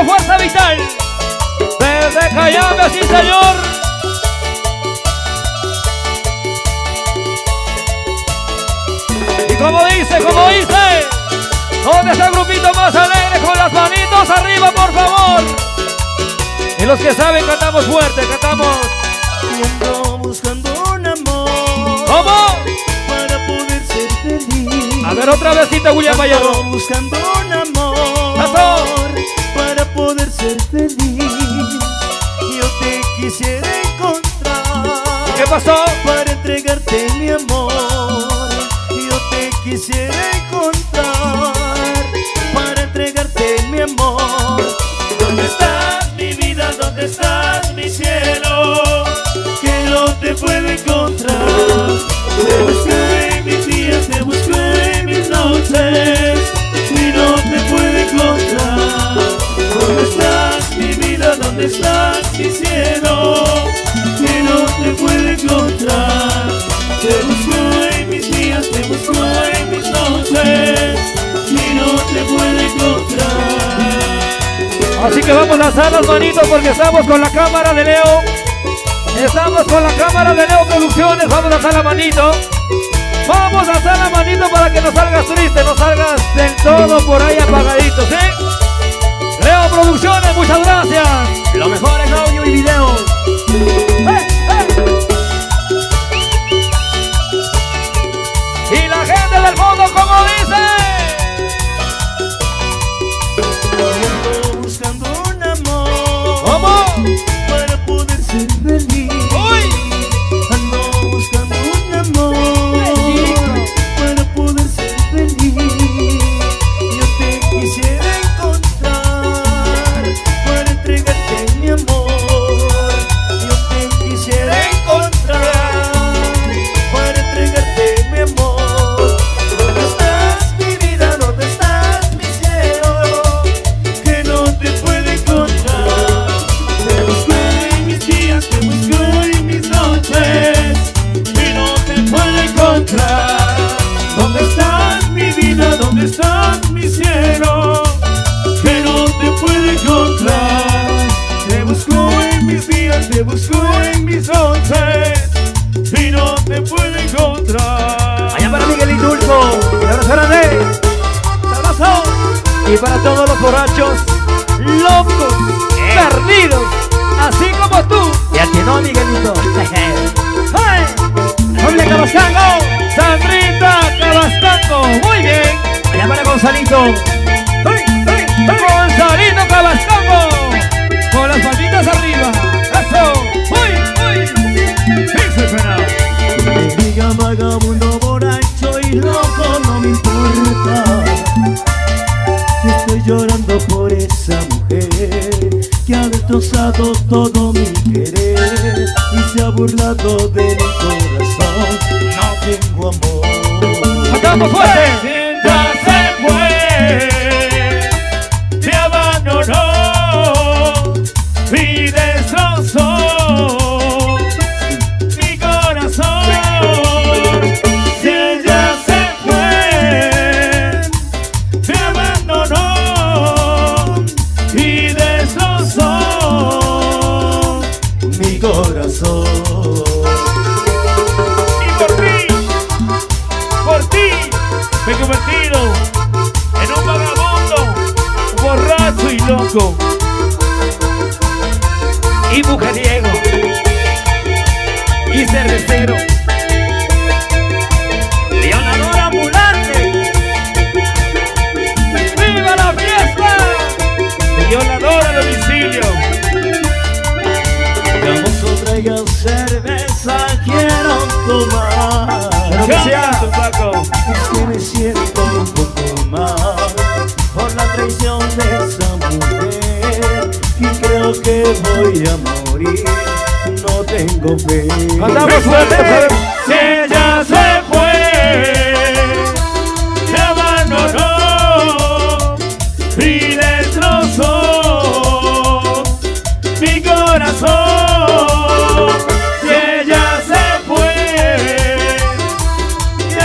fuerza vital. Desde Cayambe, sí señor. Y como dice, ¿dónde está el grupito más alegre? Con las manitos arriba, por favor. Y los que saben, cantamos fuerte, cantamos. Ando buscando un amor. ¿Cómo? Para poder ser feliz. A ver, otra vez, William Vallejo. Ando buscando un amor. ¡Eso! Para poder ser feliz. Yo te quisiera encontrar. ¿Y qué pasó? Para entregarte mi amor. Yo te quisiera encontrar. Para entregarte mi amor. ¿Dónde estás, mi vida? ¿Dónde estás, mi cielo? Que no te puedo encontrar. Te busco en mis días, te busco en mis noches y no te puedo encontrar. ¿Dónde estás, mi vida? ¿Dónde estás, mi cielo? Que no te puedo encontrar. Te busco en mis días, te busco en mis noches y no te puedo encontrar. Así que vamos a lanzar las manitos porque estamos con la cámara de Leo. Estamos con la cámara de Leo Producciones. Vamos a alzar la manito. Vamos a alzar la manito para que no salgas triste, no salgas del todo por ahí apagadito, ¿sí? Leo Producciones, muchas gracias. Lo mejor en audio y video. Y la gente del fondo, como dice. Ando buscando un amor. ¿Cómo? Para poder ser feliz. ¡Uy! Ando buscando un amor. Para poder ser feliz. Yo te quisiera encontrar. Para entregarte mi amor. Yo te quisiera encontrar. Para entregarte mi amor. ¿Dónde estás, mi vida? ¿Dónde estás, mi cielo? Que no te puedo encontrar. Te busco en mis días, te busco en mis noches y no te puedo encontrar. ¿Dónde estás, mi vida? ¿Dónde estás, mi cielo? Que no te puedo encontrar. Te busco en mis días, te busco en mis noches y no te puedo encontrar. Allá para Miguel y Dulco. Y ahora espérate. ¡Abrazo! Y para todos los borrachos, locos, perdidos, así como tú. Y a ti no, Miguelito. ¡Hey! ¡Familia Cabascango! ¡Sandrita Cabascango! ¡Muy bien! Allá para Gonzalito. ¡Hey! ¡Hey! ¡Hey! ¡Gonzalito Cabascango! Con las patitas arriba. ¡Eso! ¡Uy! ¡Uy! ¡Sí se suena! Me diga vagabundo, borracho y loco, no me importa. Estoy llorando por esa mujer que ha destrozado todo mi querer y se ha burlado de mi corazón. No tengo amor. ¡Cantamos fuerte! Ya se fue, te abandonó y destrozó mi corazón. Si ella se fue, te abandonó y destrozó mi corazón. Y por ti, me he convertido en un vagabundo, borracho y loco. Y mujeriego. Y cervecero. Violador ambulante. ¡Viva la fiesta! Violador a domicilio. Vamos a traigan cerveza, quiero tomar. Lo que sea, Paco. Es que me siento un poco mal por la traición de esa mujer y creo que voy a morir. No tengo fe. ¡Cantamos fuerte! Si ella se fue, me abandonó y destrozó mi corazón. Si ella se fue, me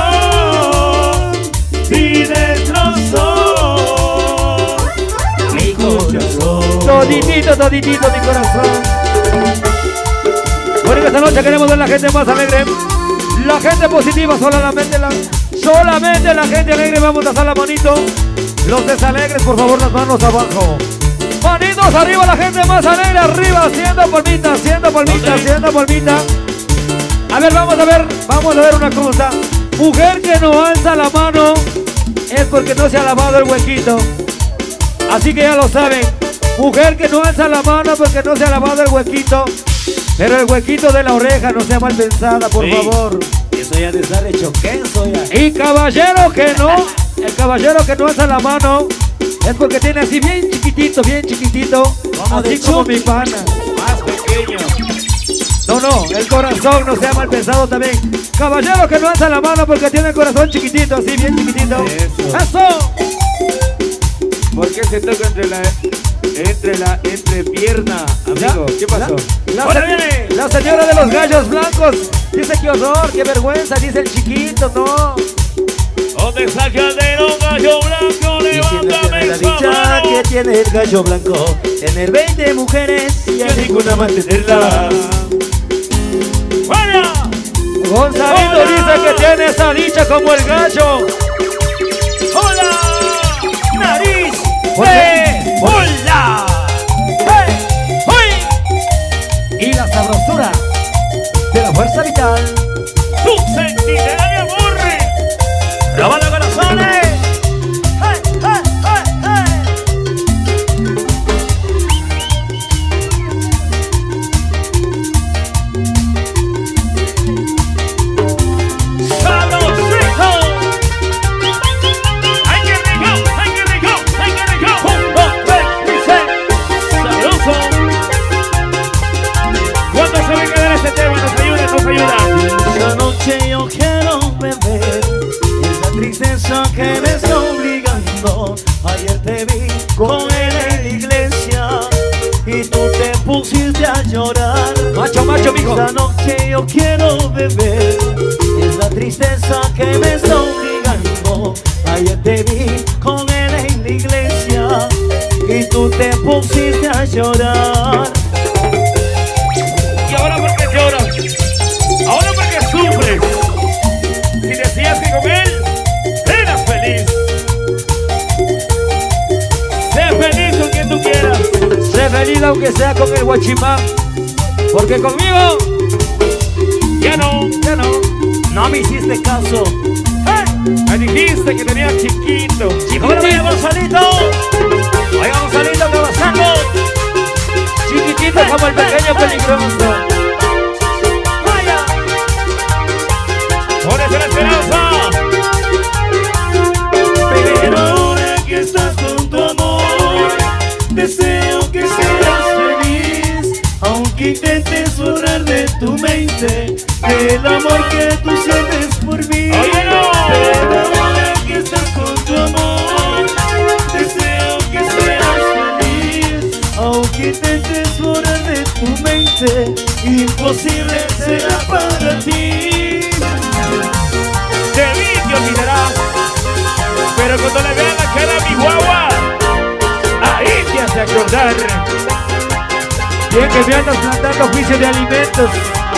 abandonó y destrozó mi corazón. Toditito, toditito mi corazón. Bueno, esta noche queremos ver la gente más alegre, la gente positiva, solamente la gente alegre. Vamos a hacer la manito. Los desalegres, por favor, las manos abajo. Manitos arriba, la gente más alegre, arriba, haciendo palmita, haciendo palmita, haciendo palmita. A ver, vamos a ver una cosa. Mujer que no alza la mano es porque no se ha lavado el huequito. Así que ya lo saben. Mujer que no alza la mano porque no se ha lavado el huequito. Pero el huequito de la oreja no sea mal pensada, por favor. Eso ya te estar hecho queso ya. Y caballero que no, el caballero que no alza la mano es porque tiene así bien chiquitito, así como mi pana. Más pequeño. No, el corazón no sea mal pensado también. Caballero que no alza la mano porque tiene el corazón chiquitito, así bien chiquitito. ¡Eso! ¿Por qué se toca entre pierna, amigo? ¿Qué pasó? ¡Ahora viene! La señora de los gallos blancos dice que horror, qué vergüenza, dice el chiquito, no. ¿Dónde está el caldero, gallo blanco? Levántame la esa dicha mano. que tiene el gallo blanco, tener 20 mujeres y a ninguna mantenerlas. ¡Vaya! Gonzalito ¡Hola! dice que tiene esa dicha como el gallo. ¡Hola! ¡Nariz! ¡Hola! ¡Hey! ¡Hoy! Y la sabrosura de la fuerza vital. ¡Tu centinela de amor! ¡Robando corazones! ¡Hey, hey, hey, hey! ¡Sabrosito! ¡Ay, qué rico! ¡Ay, qué rico! ¡Ay, qué rico! ¡Sabroso! ¿Cuándo se va a quedar este tema? Nos ayuda, nos ayuda. Esta noche yo quiero beber, es la tristeza que me está obligando. Ayer te vi con él en la iglesia y tú te pusiste a llorar. Macho, mijo. Esta noche yo quiero beber, es la tristeza que me está obligando. Ayer te vi con él en la iglesia y tú te pusiste a llorar. ¿Y ahora por qué lloras? ¿Ahora por qué sufres? Si decías que con él eras feliz. Sé feliz con quien tú quieras. Sé feliz aunque sea con el guachimán. Porque conmigo Ya no. No me hiciste caso. Me dijiste que tenías chiquito. Ahora vaya Gonzalito. Vaya Gonzalito, ¿qué pasando? chiquitito como el pequeño peligroso. Vaya. ¡Por eso la esperanza! Pero ahora que estás con tu amor, deseo que seas feliz. Aunque intentes borrar de tu mente el amor que tú sientes por mí. ¡Oye, no! Pero ahora que estás con tu amor, deseo que seas feliz. Aunque intentes borrar de tu mente, imposible será para ti. De mí te olvidarás. Pero cuando le vean la cara a mi guagua, ahí te hace acordar. Bien que me andas plantando juicio de alimentos.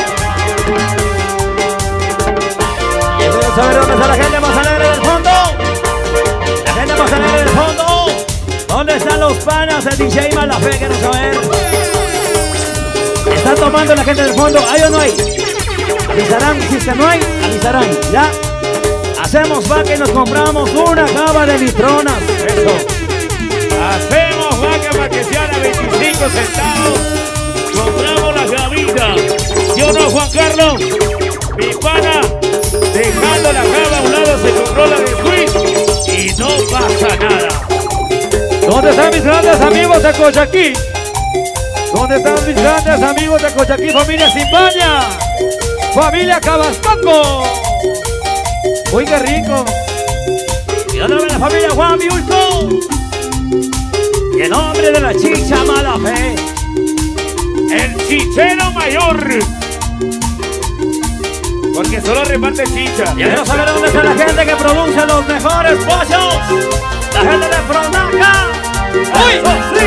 Quiero saber dónde está la gente más alegre del fondo. La gente más alegre del fondo. ¿Dónde están los panas de DJ Malafe? Quiero saber. ¿Están tomando la gente del fondo? ¿Hay o no hay? Avisarán, si es que no hay, avisarán. ¿Ya? Hacemos vaca y nos compramos una cava de litronas. Eso. Hacemos vaca para que sean a 25 centavos. Compramos la gavita. ¿Sí o no, Juan Carlos? Mi pana, dejando la cava a un lado, se compró la de Switch y no pasa nada. ¿Dónde están mis grandes amigos de Cochaquí? ¿Dónde están mis grandes amigos de Cochaquí? Familia Simbaña, familia Cabastongo. Uy, qué rico. Y otra vez la familia Juan Biulco. Y el hombre de la chicha Malafe. El chichero mayor. Porque solo reparte chicha. Quiero saber dónde está la gente que produce los mejores pollos. La gente de Pronaca. ¡Uy!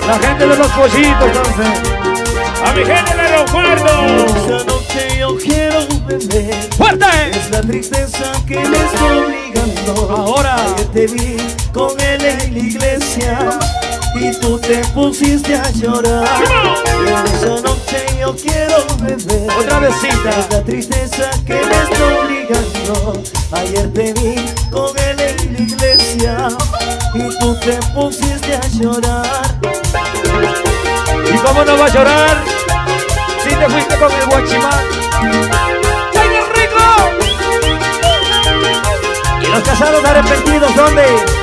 La gente de los pollitos, entonces. A mi gente del aeropuerto. Esta noche yo quiero beber. ¡Fuerte! Es la tristeza que me está obligando. Ahora. Ayer te vi con él en la iglesia y tú te pusiste a llorar. Esta noche yo quiero beber. Otra vecita. Es la tristeza que me está obligando. Ayer te vi con él en la iglesia y tú te pusiste a llorar. ¿Y cómo no va a llorar si te fuiste con el guachimán? ¡Señor Rico! ¿Y los casados arrepentidos dónde?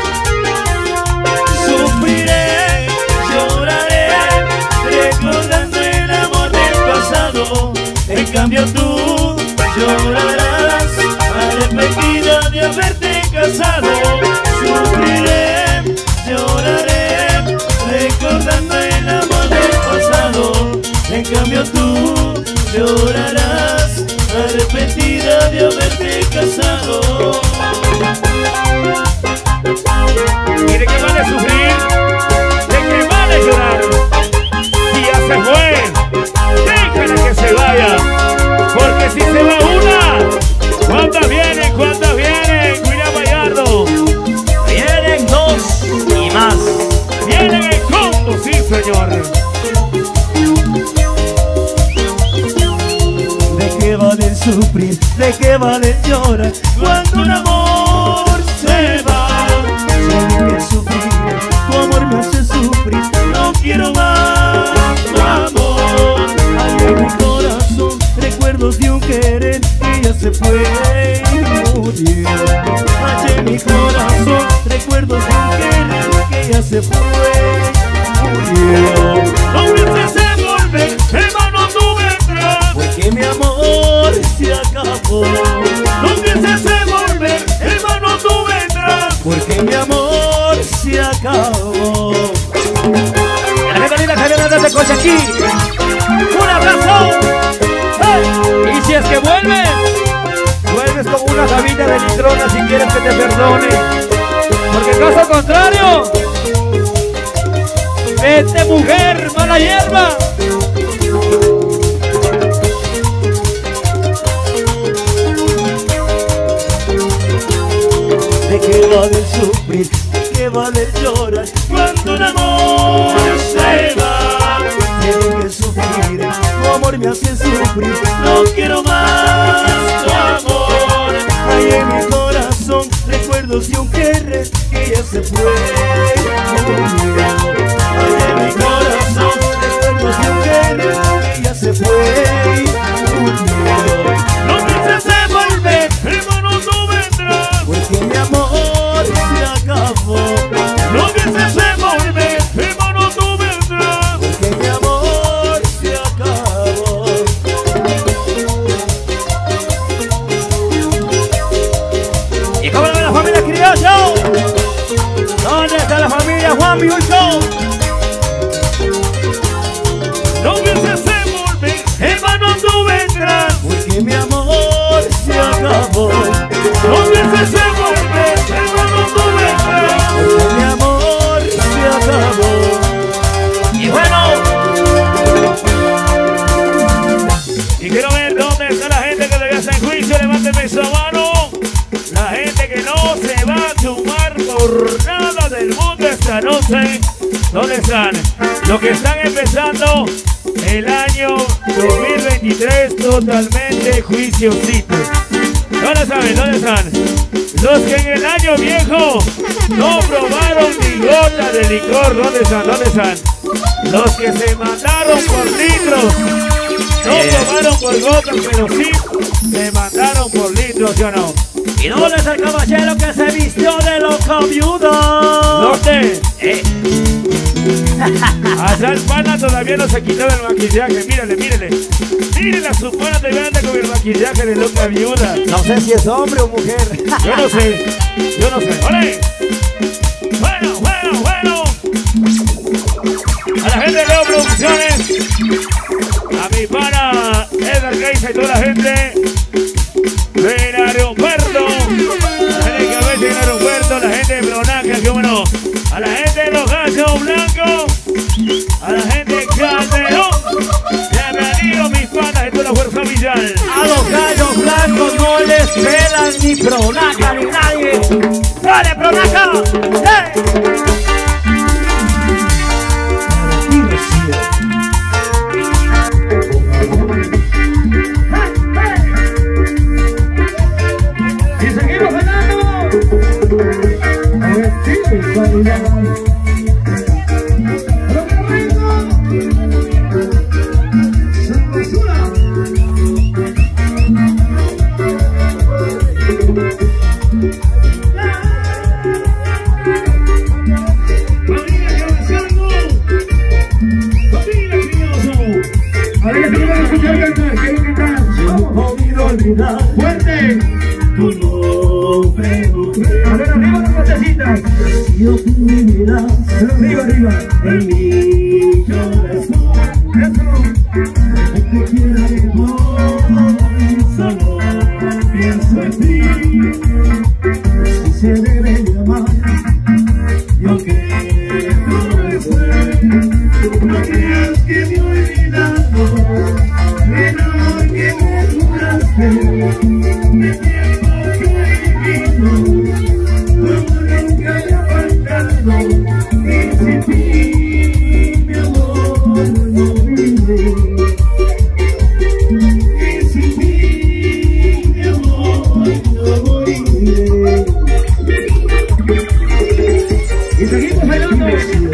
Sufriré, lloraré, recordando el amor del pasado. En cambio tú llorarás, arrepentida de haberte casado. Sufriré, lloraré, recordando el amor del pasado. En cambio tú llorarás, arrepentida de haberte casado. ¿Y de qué vale sufrir? ¿De qué vale llorar? Si ya se fue, déjala que se vaya. Porque si se va una, ¿cuántas vienen? ¿Cuántas vienen? William Gallardo. Vienen dos y más. Vienen en combo, sí señor. ¿De qué vale sufrir? ¿De qué vale llorar? Cuando un amor se va. Solo que sufrir, tu amor me hace sufrir. No quiero más tu amor. Hay en mi corazón recuerdos de un querer que ya se fue y murió. Hay en mi corazón recuerdos de un querer que ya se fue y murió. No pienses en volver, hermano, tú vendrás. Porque mi amor se acabó. No pienses en volver, hermano, tú vendrás. Porque mi amor se acabó. La gente linda que viene desde Cochaquí. ¡Un abrazo! ¡Hey! Y si es que vuelves, vuelves con una jabita de litrona si quieres que te perdone. Porque en caso contrario, vete mujer, mala hierba. ¿De qué vale sufrir? ¿De qué vale llorar? Cuando un amor se va. Tengo que sufrir, tu amor me hace sufrir. No quiero más tu amor. Hay en mi corazón recuerdos de un querer que ya se fue. Hay en mi corazón recuerdos de un querer que ya se fue. No pienses en volver, hermano, tú vendrás. Porque mi amor se acabó. No pienses en volver, hermano, tú vendrás. Porque mi amor se acabó. ¿Y cómo ve la familia Criollo? ¿Dónde está la familia Juan Miulco? No pienses en volver, hermano, tú vendrás. Porque mi amor se acabó. No pienses en volver, hermano, tú vendrás. Porque mi amor se acabó. Y bueno, Y quiero ver dónde está la gente que todavía está en juicio. Levánteme su mano. La gente que no se va a sumar por nada del mundo esta noche. ¿Dónde están? Los que están empezando el año 2023 totalmente juiciositos. ¿Dónde están? ¿Dónde están? Los que en el año viejo no probaron ni gota de licor. ¿Dónde están? ¿Dónde están? Los que se mandaron por litros. No probaron por gotas, pero sí se mandaron por litros, ¿sí o no? ¿y dónde está el caballero que se vistió de loco viudo? ¿Dónde? Allá el pana todavía no se quitó del maquillaje. Mírale, mírale. Mírale a su pana todavía anda con el maquillaje de loca viuda. No sé si es hombre o mujer. Yo no sé. Yo no sé. ¡Ole! Bueno, bueno, bueno. A la gente de Leo Producciones. A mi pana Edgar Geisa y toda la gente del aeropuerto. La gente que a veces en el aeropuerto, la gente de Bronaca, que bueno. A la gente de los gallos blancos. ni Pronaca ni nadie. ¡Dale, Pronaca! Y seguimos ganando. A ver, sí, fuerte tu nombre, mujer. A ver, arriba las patecitas. Yo tu mirada, arriba, arriba, en mi corazón. Eso. Que quiera de vos, solo pienso en ti. Si se debe llamar, yo quiero después. No creas que me he olvidado el amor que me juraste. De tiempo que vivido, como nunca me ha faltado. Y sin ti, mi amor, no viviré. Y sin ti, mi amor, no moriré. Y seguimos bailando.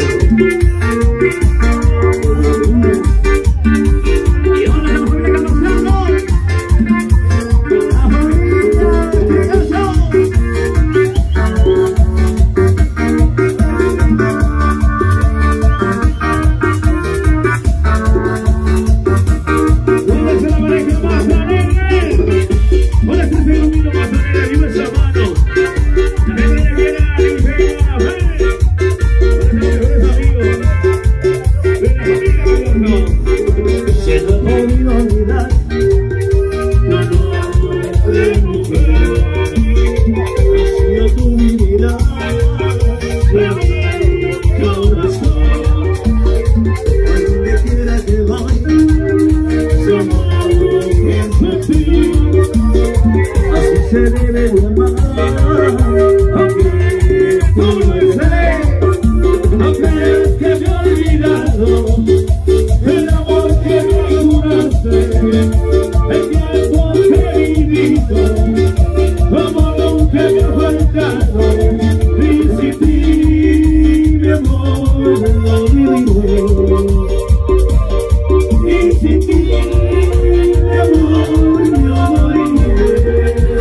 Se debe llamar, aunque tú no estés, no creas que me he olvidado el amor que me juraste, el tiempo que he vivido, como nunca me ha faltado, y sin ti, mi amor, no viviré, y sin ti, mi amor, no moriré.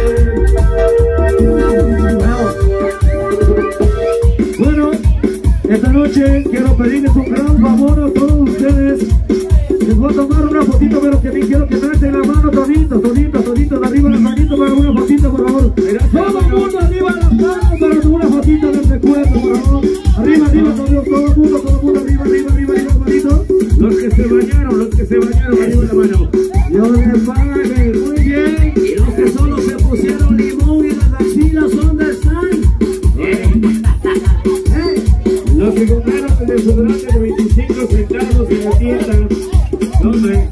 Bueno, esta noche quiero pedirles un gran favor a todos ustedes. Les voy a tomar una fotito, pero que bien quiero que traten la mano toditos, arriba las manitos para una fotito, por favor. Todo el mundo arriba las manos para una fotito del recuerdo, por favor. Arriba, todo el mundo, arriba, las manitos. Los que se bañaron, arriba la mano. Dios les pague, muy bien. Y los que solo se pusieron limón y las axilas, ¿dónde están? Los que compraron el desodorante de 25 centavos en la tienda, ¿dónde?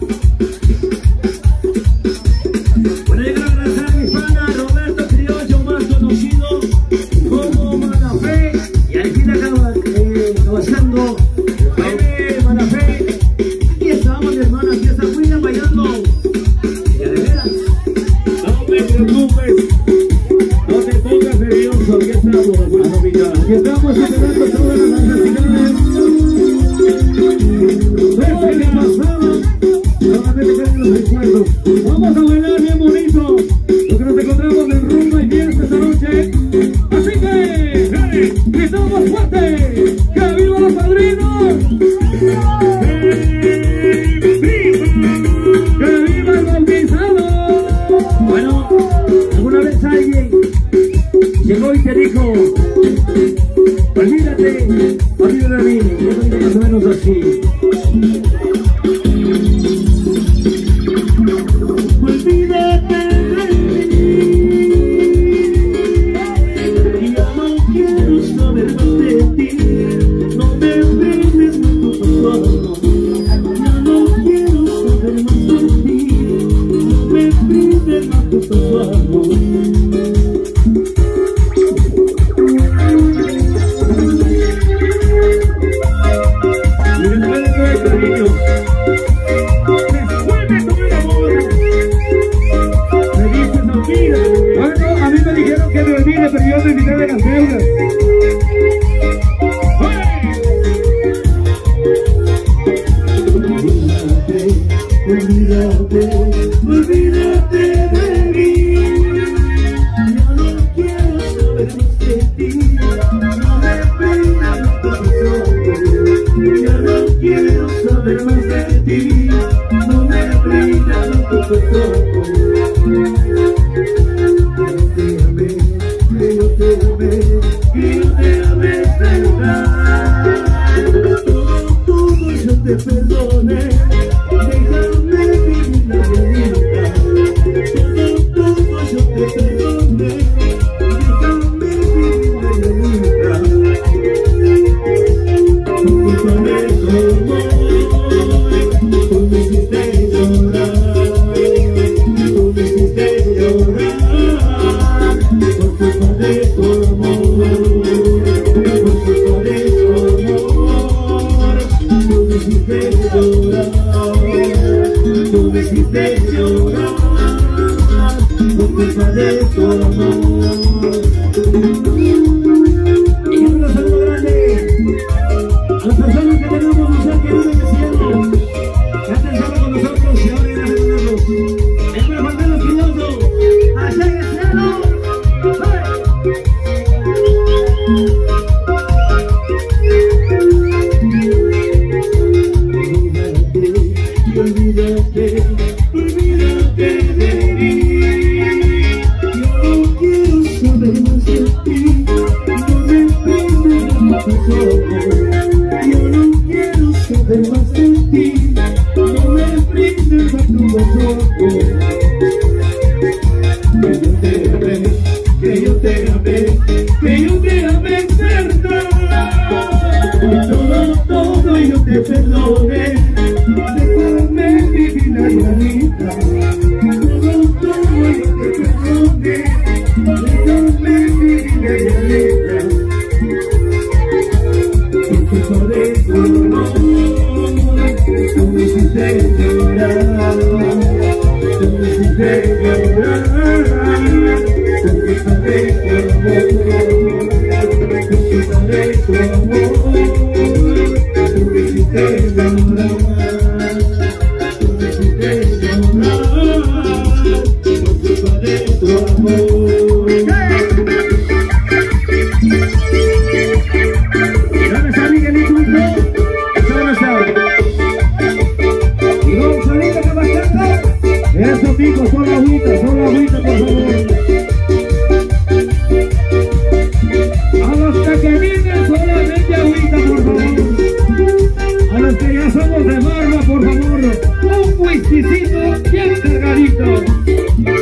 Bueno, yo quiero agradecer a mi pana Roberto Criollo, más conocido como Manafé, y aquí está trabajando Manafé. Aquí estamos, hermanos, aquí está muy bien bailando. Y de veras, no me preocupes, no te pongas nervioso, aquí estamos, hermano, mira. Aquí estamos celebrando todas las necesidades. Desde que pasaba, solamente quedan los recuerdos. Vamos a bailar bien bonito, lo que nos encontramos en rumba y fiesta esta noche. Así que, gritamos fuerte, ¡que viva los padrinos! ¡Que viva el bautizado! Bueno, alguna vez alguien llegó y te dijo: olvídate de mí, yo soy más o menos así. Olvídate de mí, ya no quiero saber más de ti, no me brindes más tu pasado, ya no quiero saber más de ti, no me brindes más tu pasado. Somos de barba, por favor, un whiskycito bien cargadito.